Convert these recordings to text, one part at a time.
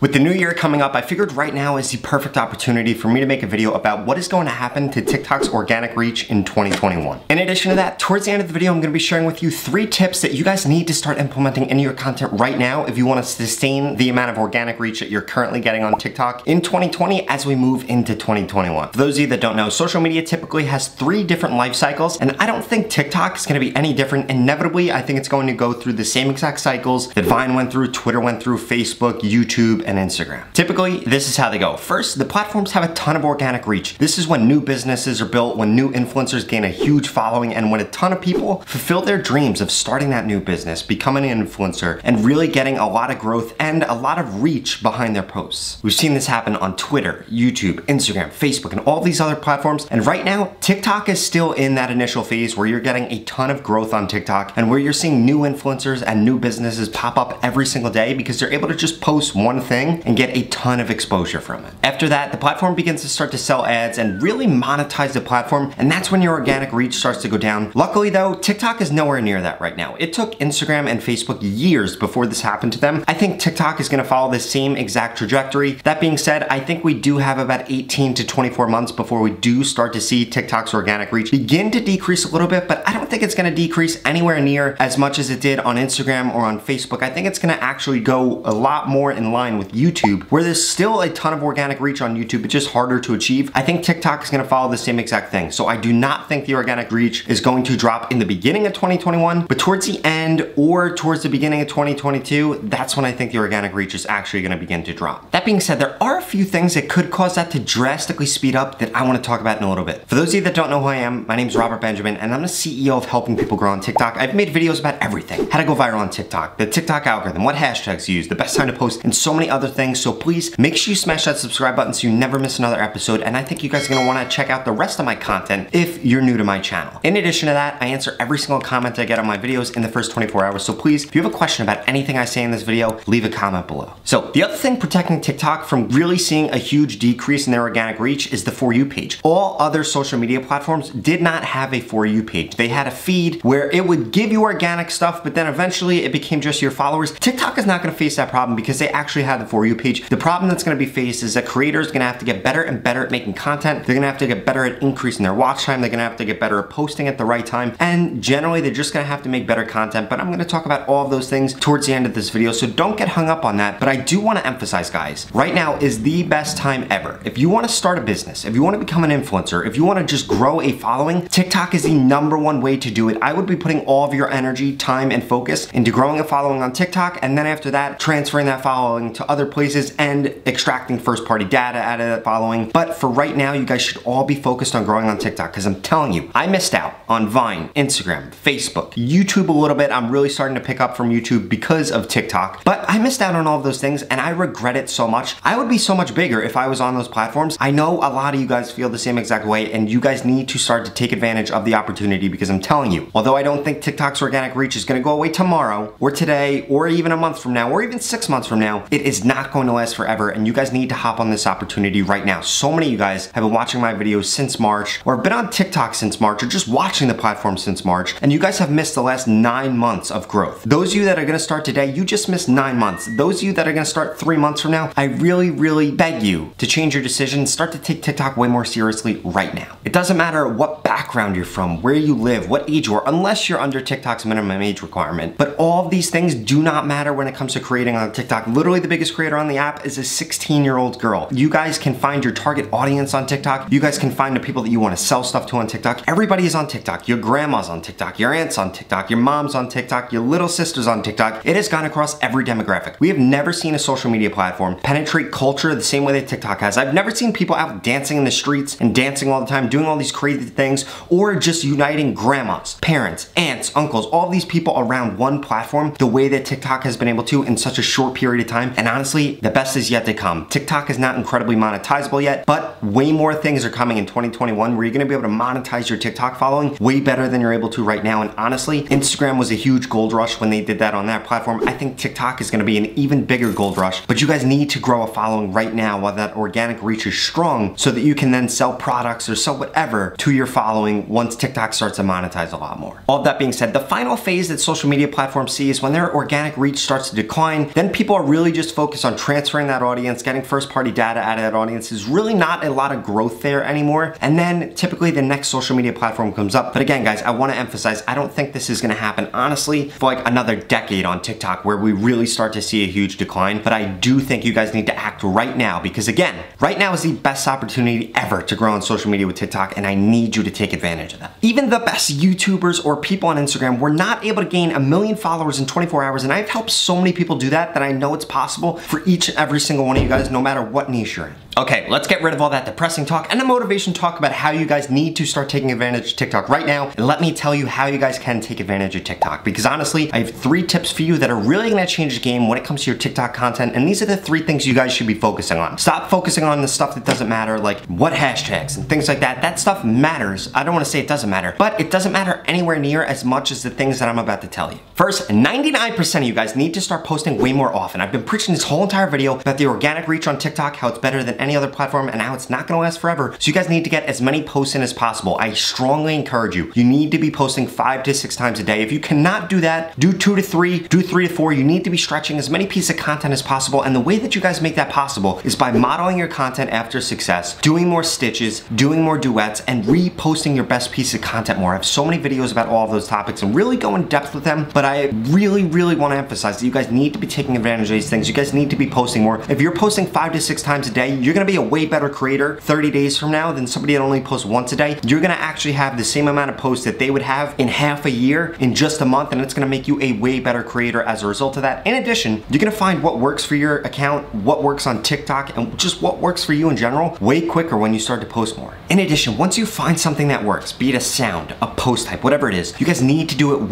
With the new year coming up, I figured right now is the perfect opportunity for me to make a video about what is going to happen to TikTok's organic reach in 2021. In addition to that, towards the end of the video, I'm going to be sharing with you 3 tips that you guys need to start implementing into your content right now if you want to sustain the amount of organic reach that you're currently getting on TikTok in 2020 as we move into 2021. For those of you that don't know, social media typically has 3 different life cycles, and I don't think TikTok is going to be any different. Inevitably, I think it's going to go through the same exact cycles that Vine went through, Twitter went through, Facebook, YouTube, and Instagram. Typically, this is how they go. First, the platforms have a ton of organic reach. This is when new businesses are built, when new influencers gain a huge following, and when a ton of people fulfill their dreams of starting that new business, becoming an influencer, and really getting a lot of growth and a lot of reach behind their posts. We've seen this happen on Twitter, YouTube, Instagram, Facebook, and all these other platforms. And right now, TikTok is still in that initial phase where you're getting a ton of growth on TikTok and where you're seeing new influencers and new businesses pop up every single day because they're able to just post one thing and get a ton of exposure from it. After that, the platform begins to start to sell ads and really monetize the platform, and that's when your organic reach starts to go down. Luckily though, TikTok is nowhere near that right now. It took Instagram and Facebook years before this happened to them. I think TikTok is gonna follow the same exact trajectory. That being said, I think we do have about 18 to 24 months before we do start to see TikTok's organic reach begin to decrease a little bit, but I don't think it's gonna decrease anywhere near as much as it did on Instagram or on Facebook. I think it's gonna actually go a lot more in line with YouTube, where there's still a ton of organic reach on YouTube, it's just harder to achieve. I think TikTok is gonna follow the same exact thing. So I do not think the organic reach is going to drop in the beginning of 2021, but towards the end or towards the beginning of 2022, that's when I think the organic reach is actually gonna begin to drop. That being said, there are a few things that could cause that to drastically speed up that I wanna talk about in a little bit. For those of you that don't know who I am, my name is Robert Benjamin, and I'm the CEO of helping people grow on TikTok. I've made videos about everything. How to go viral on TikTok, the TikTok algorithm, what hashtags to use, the best time to post, and so many other things. So please make sure you smash that subscribe button so you never miss another episode. And I think you guys are gonna wanna check out the rest of my content if you're new to my channel. In addition to that, I answer every single comment I get on my videos in the first 24 hours. So please, if you have a question about anything I say in this video, leave a comment below. So the other thing protecting TikTok from really seeing a huge decrease in their organic reach is the For You page. All other social media platforms did not have a For You page. They had a feed where it would give you organic stuff, but then eventually it became just your followers. TikTok is not gonna face that problem because they actually have the For You page. The problem that's gonna be faced is that creators are gonna have to get better and better at making content. They're gonna have to get better at increasing their watch time. They're gonna have to get better at posting at the right time. And generally, they're just gonna have to make better content. But I'm gonna talk about all of those things towards the end of this video, so don't get hung up on that. But I do wanna emphasize, guys, right now is the best time ever. If you wanna start a business, if you wanna become an influencer, if you wanna just grow a following, TikTok is the #1 way to do it. I would be putting all of your energy, time, and focus into growing a following on TikTok, and then after that, transferring that following to other places and extracting first-party data out of that following. But for right now, you guys should all be focused on growing on TikTok, because I'm telling you, I missed out on Vine, Instagram, Facebook, YouTube a little bit. I'm really starting to pick up from YouTube because of TikTok, but I missed out on all of those things, and I regret it so much. I would be so much bigger if I was on those platforms. I know a lot of you guys feel the same exact way, and you guys need to start to take advantage of the opportunity, because I'm telling you, although I don't think TikTok's organic reach is gonna go away tomorrow, or today, or even a month from now, or even 6 months from now, it is not going to last forever, and you guys need to hop on this opportunity right now. So many of you guys have been watching my videos since March, or been on TikTok since March, or just watching the platform since March, and you guys have missed the last 9 months of growth. Those of you that are gonna start today, you just missed 9 months. Those of you that are gonna start 3 months from now, I really, really beg you to change your decision, start to take TikTok way more seriously right now. It doesn't matter what background you're from, where you live, what age you are, unless you're under TikTok's minimum age requirement. But all of these things do not matter when it comes to creating on TikTok. Literally, the biggest creator on the app is a 16-year-old girl. You guys can find your target audience on TikTok. You guys can find the people that you want to sell stuff to on TikTok. Everybody is on TikTok. Your grandma's on TikTok, your aunt's on TikTok, your mom's on TikTok, your little sister's on TikTok. It has gone across every demographic. We have never seen a social media platform penetrate culture the same way that TikTok has. I've never seen people out dancing in the streets and dancing all the time, doing all these crazy things, or just uniting grandmas, parents, aunts, uncles, all these people around one platform the way that TikTok has been able to in such a short period of time. And honestly, the best is yet to come. TikTok is not incredibly monetizable yet, but way more things are coming in 2021 where you're gonna be able to monetize your TikTok following way better than you're able to right now. And honestly, Instagram was a huge gold rush when they did that on that platform. I think TikTok is gonna be an even bigger gold rush, but you guys need to grow a following right now while that organic reach is strong so that you can then sell products or sell whatever to your following once TikTok starts to monetize a lot more. All of that being said, the final phase ways that social media platforms see is when their organic reach starts to decline, then people are really just focused on transferring that audience, getting first-party data out of that audience. There's really not a lot of growth there anymore. And then typically the next social media platform comes up. But again, guys, I want to emphasize, I don't think this is going to happen, honestly, for like another decade on TikTok where we really start to see a huge decline. But I do think you guys need to act right now because, again, right now is the best opportunity ever to grow on social media with TikTok, and I need you to take advantage of that. Even the best YouTubers or people on Instagram were not able to gain 1 million followers in 24 hours, and I've helped so many people do that I know it's possible for each and every single one of you guys, no matter what niche you're in. Okay, let's get rid of all that depressing talk and the motivation talk about how you guys need to start taking advantage of TikTok right now, and let me tell you how you guys can take advantage of TikTok, because honestly, I have 3 tips for you that are really gonna change the game when it comes to your TikTok content, and these are the 3 things you guys should be focusing on. Stop focusing on the stuff that doesn't matter, like what hashtags and things like that. That stuff matters. I don't wanna say it doesn't matter, but it doesn't matter anywhere near as much as the things that I'm about to tell you. First, 99% of you guys need to start posting way more often. I've been preaching this whole entire video about the organic reach on TikTok, how it's better than any other platform, and how it's not gonna last forever. So you guys need to get as many posts in as possible. I strongly encourage you. You need to be posting 5 to 6 times a day. If you cannot do that, do 2 to 3, do 3 to 4. You need to be stretching as many pieces of content as possible. And the way that you guys make that possible is by modeling your content after success, doing more stitches, doing more duets, and reposting your best piece of content more. I have so many videos about all of those topics and really go in depth with them, but I really want to emphasize that you guys need to be taking advantage of these things. You guys need to be posting more. If you're posting 5 to 6 times a day, you're gonna be a way better creator 30 days from now than somebody that only posts once a day. You're gonna actually have the same amount of posts that they would have in half a year in just a month, and it's gonna make you a way better creator as a result of that. In addition, you're gonna find what works for your account, what works on TikTok, and just what works for you in general way quicker when you start to post more. In addition, once you find something that works, be it a sound, a post type, whatever it is, you guys need to do it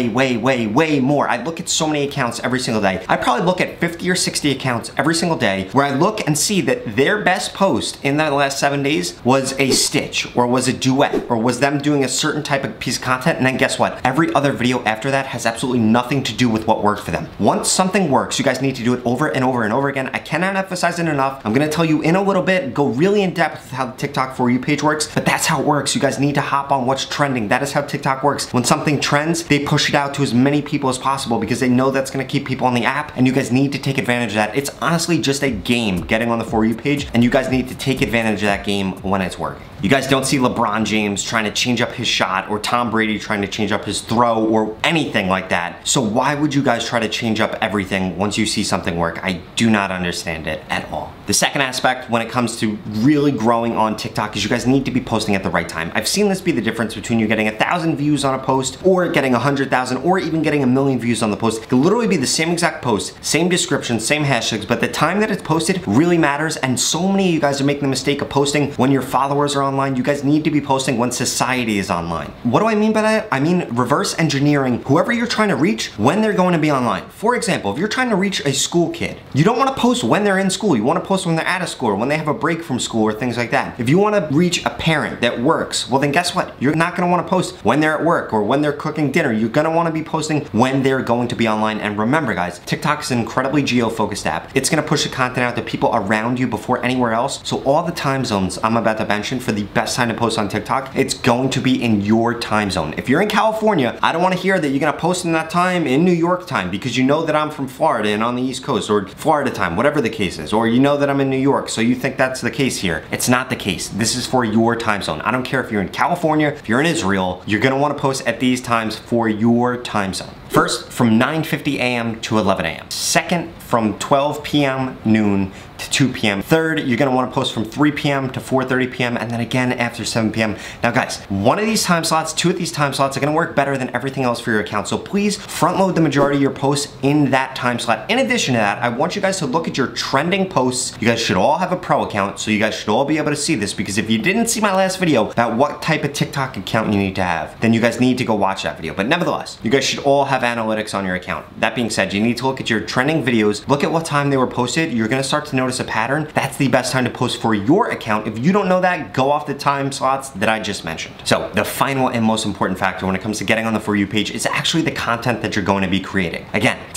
way more. I look at so many accounts every single day. I probably look at 50 or 60 accounts every single day where I look and see that their best post in the last 7 days was a stitch or was a duet or was them doing a certain type of piece of content, and then guess what? Every other video after that has absolutely nothing to do with what worked for them. Once something works, you guys need to do it over and over again. I cannot emphasize it enough. I'm gonna tell you in a little bit, go really in depth with how the TikTok For You page works, but that's how it works. You guys need to hop on what's trending. That is how TikTok works. When something trends, they push it out to as many people as possible because they know that's gonna keep people on the app, and you guys need to take advantage of that. It's honestly just a game getting on the For You page, and you guys need to take advantage of that game when it's working. You guys don't see LeBron James trying to change up his shot or Tom Brady trying to change up his throw or anything like that. So why would you guys try to change up everything once you see something work? I do not understand it at all. The second aspect when it comes to really growing on TikTok is you guys need to be posting at the right time. I've seen this be the difference between you getting 1,000 views on a post or getting 100,000 or even getting 1 million views on the post. It could literally be the same exact post, same description, same hashtags, but the time that it's posted really matters, and so many of you guys are making the mistake of posting when your followers are online. You guys need to be posting when society is online. What do I mean by that? I mean reverse engineering whoever you're trying to reach when they're going to be online. For example, if you're trying to reach a school kid, you don't want to post when they're in school. You want to post when they're out of school or when they have a break from school or things like that. If you want to reach a parent that works, well then guess what? You're not going to want to post when they're at work or when they're cooking dinner. You're going to want to be posting when they're going to be online. And remember guys, TikTok is an incredibly geo-focused app. It's going to push the content out to people around you before anywhere else. So all the time zones I'm about to mention for the best time to post on TikTok, it's going to be in your time zone. If you're in California, I don't want to hear that you're going to post in that time in New York time because you know that I'm from Florida and on the East Coast, or Florida time, whatever the case is, or you know that I'm in New York, so you think that's the case here. It's not the case. This is for your time zone. I don't care if you're in California, if you're in Israel, you're going to want to post at these times for your time zone. First, from 9:50 a.m. to 11 a.m. Second, from 12 p.m. noon to 2 p.m. Third, you're gonna wanna post from 3 p.m. to 4:30 p.m. and then again after 7 p.m. Now guys, one of these time slots, 2 of these time slots are gonna work better than everything else for your account. So please front load the majority of your posts in that time slot. In addition to that, I want you guys to look at your trending posts. You guys should all have a pro account, so you guys should all be able to see this, because if you didn't see my last video about what type of TikTok account you need to have, then you guys need to go watch that video. But nevertheless, you guys should all have analytics on your account. That being said, you need to look at your trending videos, look at what time they were posted. You're gonna start to notice a pattern. That's the best time to post for your account. If you don't know that, go off the time slots that I just mentioned. So the final and most important factor when it comes to getting on the For You page is actually the content that you're going to be creating. Again,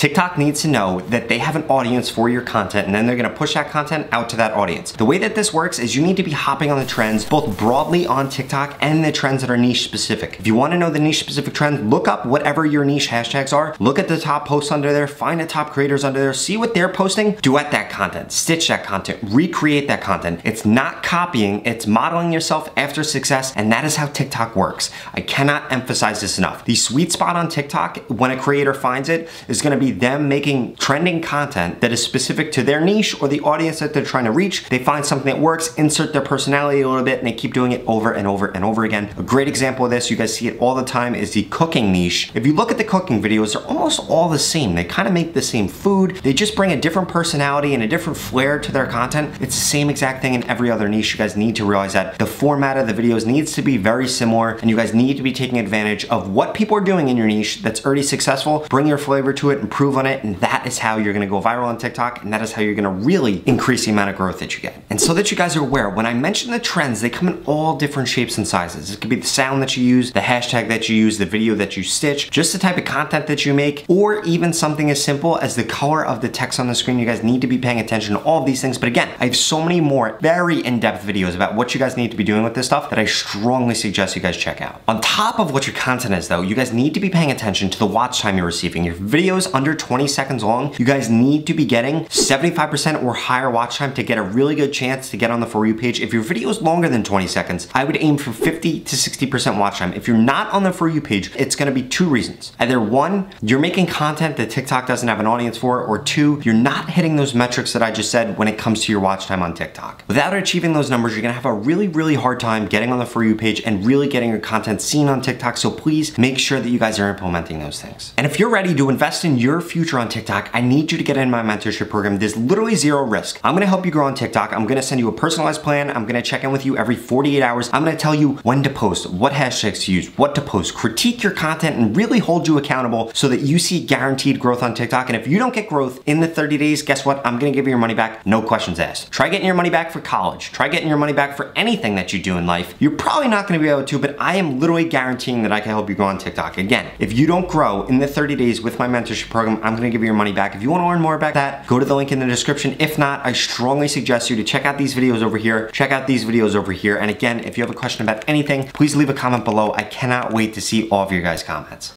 TikTok needs to know that they have an audience for your content, and then they're gonna push that content out to that audience. The way that this works is you need to be hopping on the trends both broadly on TikTok and the trends that are niche specific. If you wanna know the niche specific trends, look up whatever your niche hashtags are, look at the top posts under there, find the top creators under there, see what they're posting, duet that content, stitch that content, recreate that content. It's not copying, it's modeling yourself after success, and that is how TikTok works. I cannot emphasize this enough. The sweet spot on TikTok, when a creator finds it, is gonna be them making trending content that is specific to their niche or the audience that they're trying to reach. They find something that works, insert their personality a little bit, and they keep doing it over and over and over again. A great example of this, you guys see it all the time, is the cooking niche. If you look at the cooking videos, they're almost all the same. They kind of make the same food. They just bring a different personality and a different flair to their content. It's the same exact thing in every other niche. You guys need to realize that the format of the videos needs to be very similar, and you guys need to be taking advantage of what people are doing in your niche that's already successful. Bring your flavor to it, improve on it, and that is how you're gonna go viral on TikTok, and that is how you're gonna really increase the amount of growth that you get. And so that you guys are aware, when I mention the trends, they come in all different shapes and sizes. It could be the sound that you use, the hashtag that you use, the video that you stitch, just the type of content that you make, or even something as simple as the color of the text on the screen. You guys need to be paying attention to all of these things. But again, I have so many more very in-depth videos about what you guys need to be doing with this stuff that I strongly suggest you guys check out. On top of what your content is though, you guys need to be paying attention to the watch time you're receiving. Your videos under 20 seconds long, you guys need to be getting 75% or higher watch time to get a really good chance to get on the For You page. If your video is longer than 20 seconds, I would aim for 50 to 60% watch time. If you're not on the For You page, it's gonna be two reasons. Either one, you're making content that TikTok doesn't have an audience for, or two, you're not hitting those metrics that I just said when it comes to your watch time on TikTok. Without achieving those numbers, you're gonna have a really hard time getting on the For You page and really getting your content seen on TikTok. So please make sure that you guys are implementing those things. And if you're ready to invest in your future on TikTok, I need you to get in my mentorship program. There's literally zero risk. I'm gonna help you grow on TikTok. I'm gonna send you a personalized plan. I'm gonna check in with you every 48 hours. I'm gonna tell you when to post, what hashtags to use, what to post, critique your content, and really hold you accountable so that you see guaranteed growth on TikTok. And if you don't get growth in the 30 days, guess what? I'm gonna give you your money back, no questions asked. Try getting your money back for college. Try getting your money back for anything that you do in life. You're probably not gonna be able to, but I am literally guaranteeing that I can help you grow on TikTok. Again, if you don't grow in the 30 days with my mentorship program, I'm gonna give you your money back. If you wanna learn more about that, go to the link in the description. If not, I strongly suggest you to check out these videos over here, check out these videos over here. And again, if you have a question about anything, please leave a comment below. I cannot wait to see all of your guys' comments.